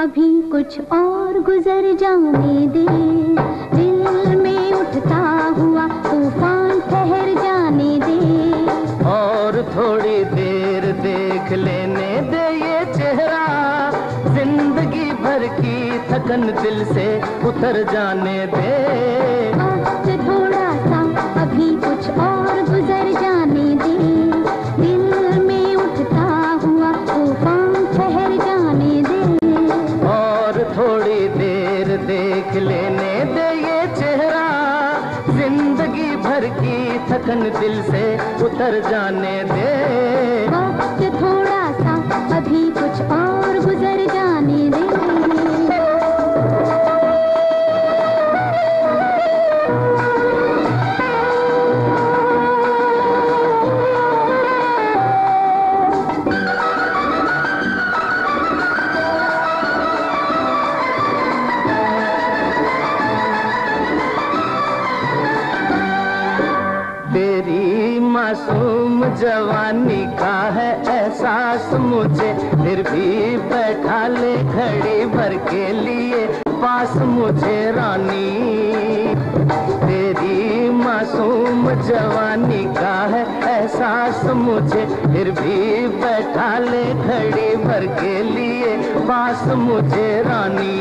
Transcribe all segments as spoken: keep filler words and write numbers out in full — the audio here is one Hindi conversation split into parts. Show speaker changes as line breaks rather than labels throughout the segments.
अभी कुछ और गुजर जाने दे, दिल में उठता हुआ तूफान ठहर जाने दे।
और थोड़ी देर देख लेने दे ये चेहरा, जिंदगी भर की थकन दिल से उतर जाने दे।
वक्त थोड़ा सा अभी कुछ और गुजर जाने दे, दिल में उठता हुआ तूफान ठहर जाने दे।
और थोड़ी देर देख लेने दे ये चेहरा, जिंदगी भर की थकन दिल से उतर जाने दे।
वक्त थोड़ा सा अभी कुछ और गुजर जाने दे।
तेरी मासूम जवानी का है एहसास मुझे, फिर भी बैठा ले घड़ी भर के लिए पास मुझे रानी। तेरी मासूम जवानी का है एहसास मुझे, फिर भी बैठा ले घड़ी भर के लिए पास मुझे रानी।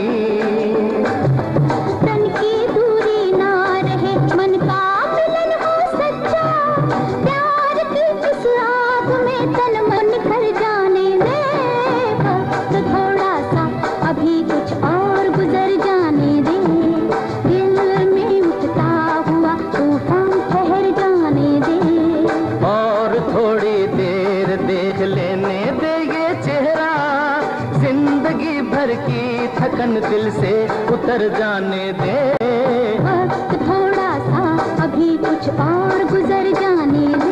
तन की दूरी ना रहे, मन का मिलन हो सच्चा, प्यार की इस आग में तन मन कर जाने दे। वक्त थोड़ा सा अभी कुछ और गुजर जाने दे, दिल में उठता हुआ तूफान ठहर जाने दे।
और थोड़ी देर देख लेने दे ये चेहरा, जिंदगी भर की थकन दिल से उतर जाने दे।
वक्त थोड़ा सा अभी कुछ और गुजर जाने दे।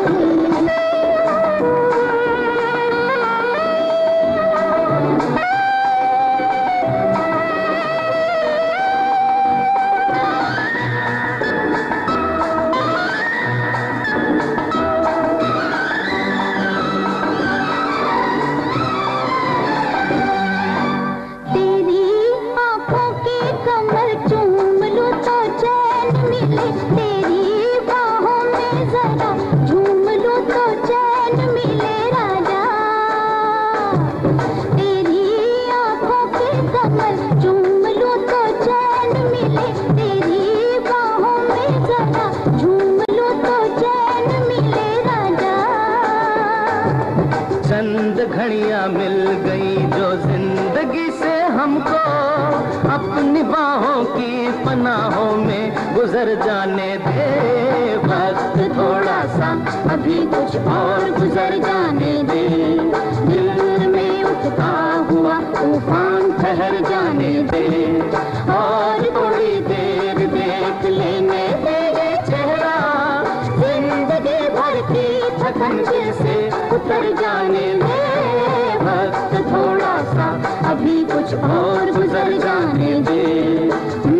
तेरी आंखों के कमल चूम लूं तो चैन मिले, तेरी बाहों में जरा झूम लूं तो चैन मिले राजा। तेरी आंखों के कमल चूम लूं तो चैन मिले, तेरी बाहों में जरा झूम लूं तो चैन मिले राजा।
चंद घड़ियां मिल गई जो जिंदगी से हमको, अपनी बाहों की पनाहों में गुजर जाने दे। वक्त थोड़ा सा अभी कुछ और गुजर जाने दे, दिल में उठता हुआ तूफान ठहर जाने दे। और थोड़ी देर देख लेने दे ये चेहरा, जिंदगी भर की थकन दिल से उतर जाने दे। वक्त थोड़ा सा अभी कुछ और गुजर जाने दे।